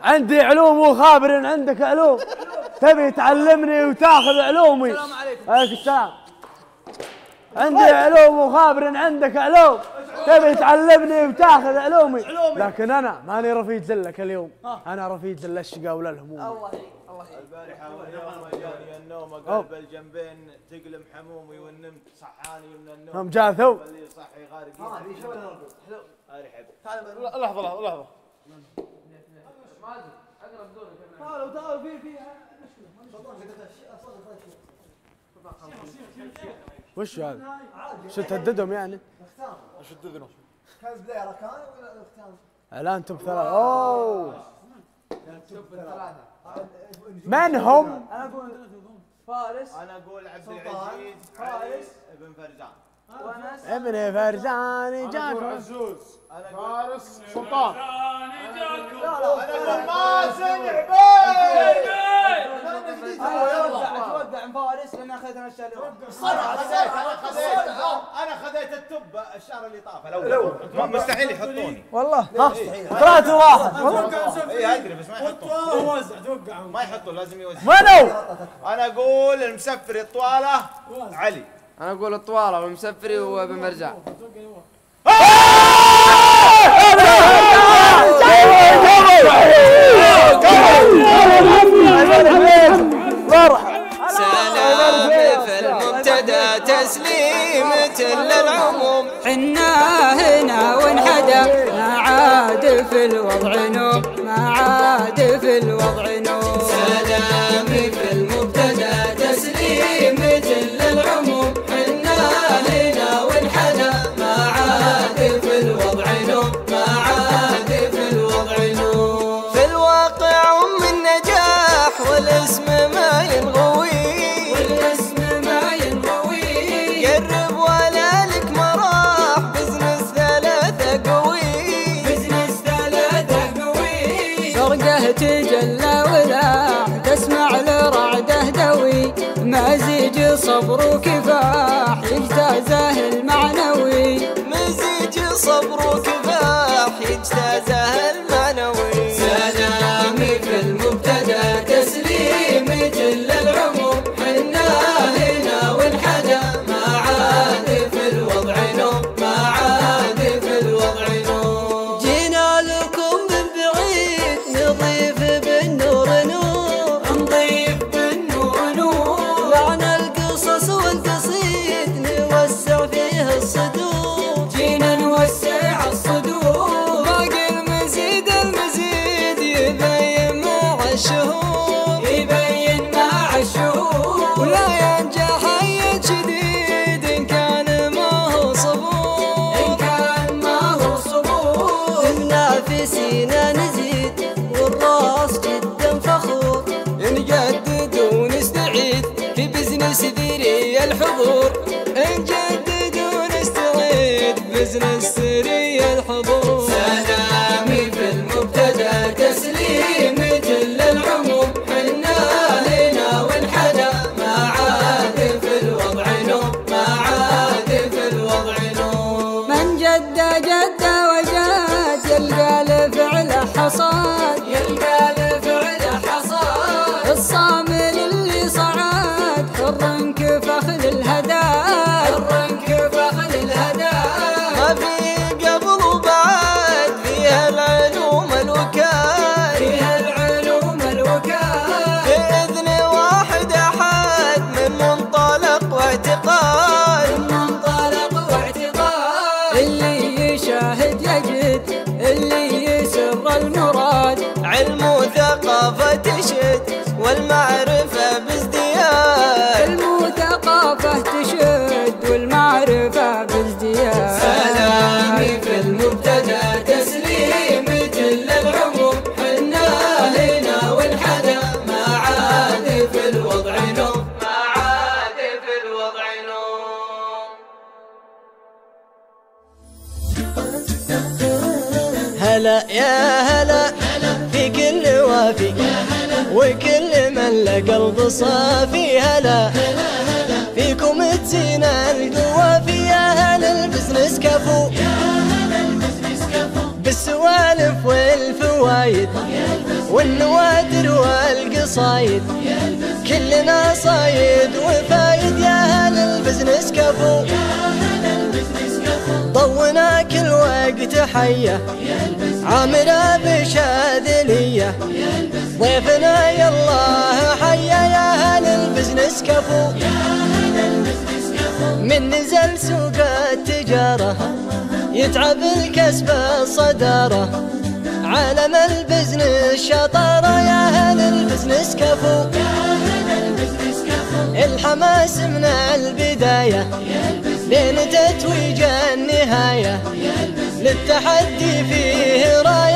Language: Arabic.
عندي علوم وخابر عندك علوم، تبي تعلمني وتاخذ علومي. السلام عليكم. عليكم السلام. عندي علوم وخابر عندك علوم، تبي تعلمني وتاخذ علومي. لكن انا ماني رفيق زلك اليوم، انا رفيق زل الشقا ولا الهموم. الله البارحه واليوم جاني النوم قلب الجنبين تقلم حمومي والنمت صحاني من النوم. هم جاثوا اللي صحي غارقين. هذه شو حلو. ارحب. لحظه تعالوا في وش هذا؟ شو تهددهم يعني؟ وش تهددهم؟ كان بدايه ركان ولا اختام؟ الان توب ثلاثة. اوه من هم؟ انا اقول فارس. انا اقول عبد العزيز فارس ابن فرزان. ابن فرزان جاكم. عزوز فارس سلطان. انا اقول مازن عبيد. اتوقع من فارس لان اخذت انا الشهر انا خذيت التوب الشهر اللي طاف الاول. مستحيل يحطوني والله. ها 3-1 والله. اي ادري بس ما يحطون. وزع توقع ما يحطون لازم يوزع. منو؟ انا اقول المسفري الطواله علي. انا اقول الطواله والمسفري وابن مرزع. سلام في المبتدا تسليمة للعموم. حنا هنا وانحدى ما عاد في الوضع نوم، ما عاد في الوضع نوم. سلام في المبتدا تسليمة للعموم. حنا هنا وانحدى ما عاد في الوضع نوم، ما عاد في الوضع نوم. في الواقع النجاح والاسم ما ينغوي، قرب ولا لك مراح. بزنس ثلاثة قوي، فرقه تجلى ولا تسمع لرعده دوي. مزيج صبر وكفاح يجتازه المعنوي، مزيج صبر وكفاح يجتازه المعنوي. سلامي في المبتدا تسليمة للعموم. حنا هنا وانحدى ما عاد في الوضع نوم، ما عاد في الوضع نوم. جينا لكم من بعيد نضيف بالنور نور، نضيف بالنور نور. معنى القصص والقصيد نوسع فيه الصدور. جينا نوسع الصدور، باقي المزيد يبين مع الشهور، يبين مع الشهور. ولا ينجح أي جديد إن كان ما هو صبور، إن كان ما هو صبور. منافسين نزيد والراس جدا فخور. نجدد ونستعيد في بزنس ذري الحضور، نجدد ونستعيد بزنس ذري الحضور. سلامي في المبتدا تسليمة للعموم. حنا هنا وانحدى ما عاد في الوضع نوم، ما عاد في الوضع نوم. من جد وجاد يلقى لفعل حصاد، يلقى لفعل حصاد. الصامل اللي صعد حر كفخ للهداد، حر كفخ للهداد. ما في قبل وبعد فيها العلوم الوكال، فيها العلوم الوكال. بإذن واحد أحد من منطلق واعتقاد، من منطلق واعتقاد. اللي يشاهد يجد، اللي يسر المراد. علم وثقافة تشد والمعرفة بازدياد، علم وثقافة تشد والمعرفة بازدياد. سلامي في المبتدا تسليمة للعموم. حنا هنا وانحدى ما عاد في الوضع نوم، ما عاد في الوضع نوم. هلا يا هلا في كل وافي وكل من له قلب صافي. هلا فيكم تزينا القوافي. يا هلا البزنس كفو بالسوالف السوالف والفوايد والنوادر والقصايد، كلنا صايد وفايد يا هل البزنس كفو. ضونا كل وقت حية عامرة بشاذلية، ضيفنا يالله حيا يا هل البزنس كفو. من نزل سوق التجارة يتعب الكسب الصدارة، عالم البزنس شطارة يا هل البزنس كفو. الحماس من البداية لين تتويج النهاية، للتحدي فيه راية